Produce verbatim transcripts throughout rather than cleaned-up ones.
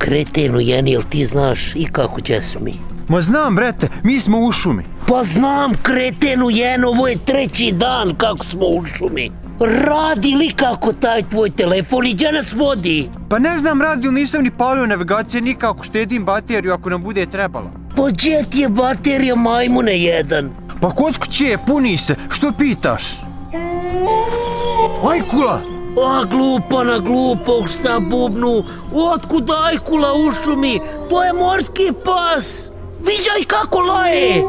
Kretenu jen, jel ti znaš i kako će mi? Ma znam, brete, mi smo u šumi. Pa znam, kretenu jen, ovo je treći dan kako smo u šumi. Radi li kako taj tvoj telefon i gdje nas vodi? Pa ne znam, radi li, nisam ni palio navigacije nikako, štedim bateriju ako nam bude trebala. Pa gdje ti je baterija, majmune jedan? Pa kod kuće, puni se, što pitaš? Ajkula! A glupana glupog šta bubnu, otkud ajkula u šumi? To je morski pas! Viđaj kako laje!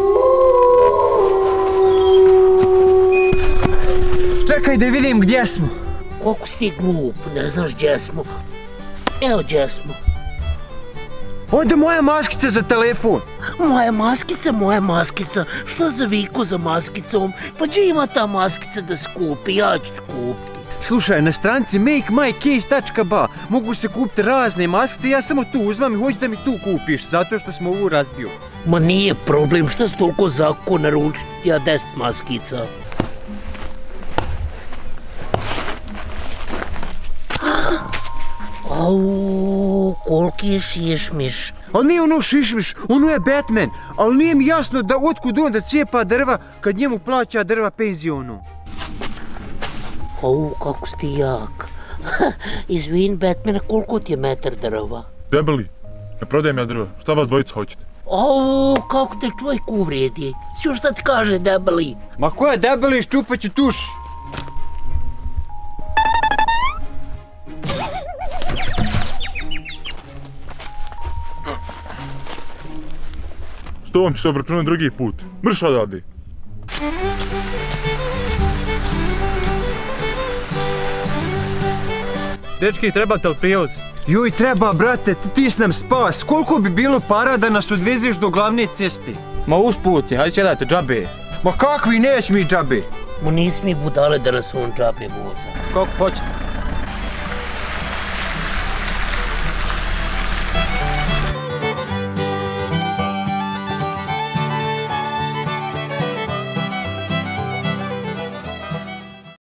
Čekaj da vidim gdje smo. Koliko si ti glup, ne znaš gdje smo. Evo gdje smo. Ode moja maskica za telefon. Moja maskica, moja maskica. Šta za viku za maskicom? Pa gdje ima ta maskica da se kupi? Ja ću ti kupiti. Slušaj, na stranci make my case tačka ba mogu se kupiti razne maskice, ja samo tu uzmam i hoću da mi tu kupiš, zato što smo ovu razbio. Ma nije problem, šta si toliko zako naručiti ja deset maskica? Au, koliki je šišmiš. Ali nije ono šišmiš, ono je Batman, ali nije mi jasno da otkud on da cijepa drva kad njemu plaća drva penzionu. Au, kako si ti jak. Izvin, Batmana, koliko ti je metar drva? Debeli, ne prodajem ja drva, šta vas dvojica hoćete? Au, kako te čovjek uvredi. Sve šta ti kaže debeli? Ma ko je debeli, ščupat ću tuš. S tobom ću se obračunati drugi put. Mrš odavde. Dečki, trebate li prijevoz? Joj, treba, brate, ti si nam spas. Koliko bi bilo para da nas odvezeš do glavne ceste? Ma usput je, hajde sjedajte, džabe. Ma kakvi, neć mi džabe. Mu nisi mi budale da nas on džabe voza. Kako hoćete?